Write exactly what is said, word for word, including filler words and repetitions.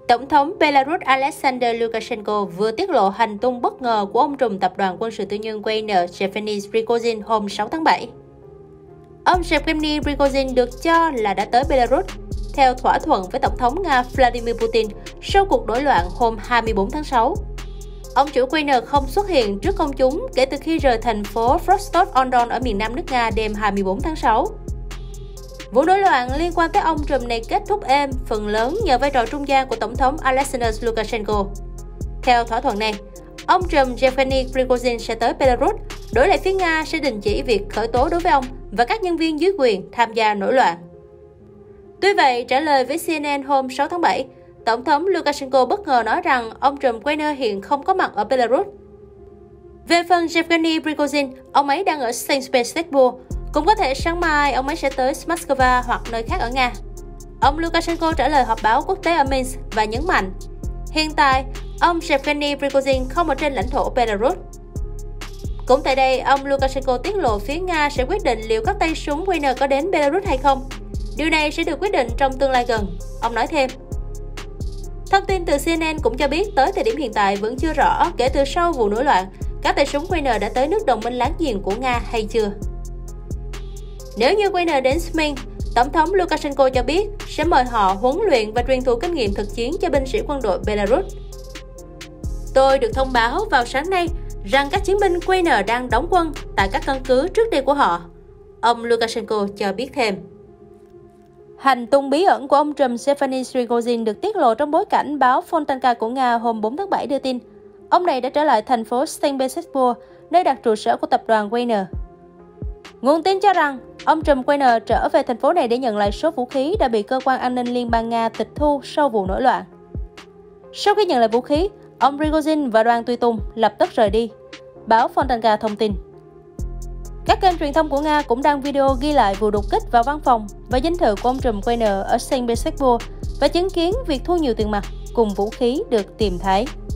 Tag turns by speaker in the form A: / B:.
A: Tổng thống Belarus Alexander Lukashenko vừa tiết lộ hành tung bất ngờ của ông trùm tập đoàn quân sự tư nhân Wagner Yevgeny Prigozhin hôm sáu tháng bảy. Ông Yevgeny Prigozhin được cho là đã tới Belarus theo thỏa thuận với Tổng thống Nga Vladimir Putin sau cuộc nổi loạn hôm hai mươi tư tháng sáu. Ông chủ Wagner không xuất hiện trước công chúng kể từ khi rời thành phố Rostov-on-Don ở miền nam nước Nga đêm hai mươi tư tháng sáu. Vụ nổi loạn liên quan tới ông trùm này kết thúc êm, phần lớn nhờ vai trò trung gian của Tổng thống Alexander Lukashenko. Theo thỏa thuận này, ông trùm Yevgeny Prigozhin sẽ tới Belarus, đổi lại phía Nga sẽ đình chỉ việc khởi tố đối với ông và các nhân viên dưới quyền tham gia nổi loạn. Tuy vậy, trả lời với xê en en hôm sáu tháng bảy, Tổng thống Lukashenko bất ngờ nói rằng ông trùm Wagner hiện không có mặt ở Belarus. Về phần Yevgeny Prigozhin, ông ấy đang ở Saint Petersburg. Cũng có thể sáng mai ông ấy sẽ tới Moscow hoặc nơi khác ở Nga. Ông Lukashenko trả lời họp báo quốc tế ở Minsk và nhấn mạnh, hiện tại, ông Yevgeny Prigozhin không ở trên lãnh thổ Belarus. Cũng tại đây, ông Lukashenko tiết lộ phía Nga sẽ quyết định liệu các tay súng Wagner có đến Belarus hay không. Điều này sẽ được quyết định trong tương lai gần, ông nói thêm. Thông tin từ xê en en cũng cho biết tới thời điểm hiện tại vẫn chưa rõ kể từ sau vụ nổi loạn, các tay súng Wagner đã tới nước đồng minh láng giềng của Nga hay chưa. Nếu như Wagner đến Minsk, Tổng thống Lukashenko cho biết sẽ mời họ huấn luyện và truyền thụ kinh nghiệm thực chiến cho binh sĩ quân đội Belarus. Tôi được thông báo vào sáng nay rằng các chiến binh Wagner đang đóng quân tại các căn cứ trước đây của họ, ông Lukashenko cho biết thêm. Hành tung bí ẩn của ông trùm Yevgeny Prigozhin được tiết lộ trong bối cảnh báo Fontanka của Nga hôm bốn tháng bảy đưa tin. Ông này đã trở lại thành phố Saint Petersburg, nơi đặt trụ sở của tập đoàn Wagner. Nguồn tin cho rằng, ông trùm Wagner trở về thành phố này để nhận lại số vũ khí đã bị cơ quan an ninh Liên bang Nga tịch thu sau vụ nổi loạn. Sau khi nhận lại vũ khí, ông Prigozhin và đoàn tùy tùng lập tức rời đi, báo Fontanka thông tin. Các kênh truyền thông của Nga cũng đăng video ghi lại vụ đột kích vào văn phòng và dinh thự của ông trùm Wagner ở Saint Petersburg và chứng kiến việc thu nhiều tiền mặt cùng vũ khí được tìm thấy.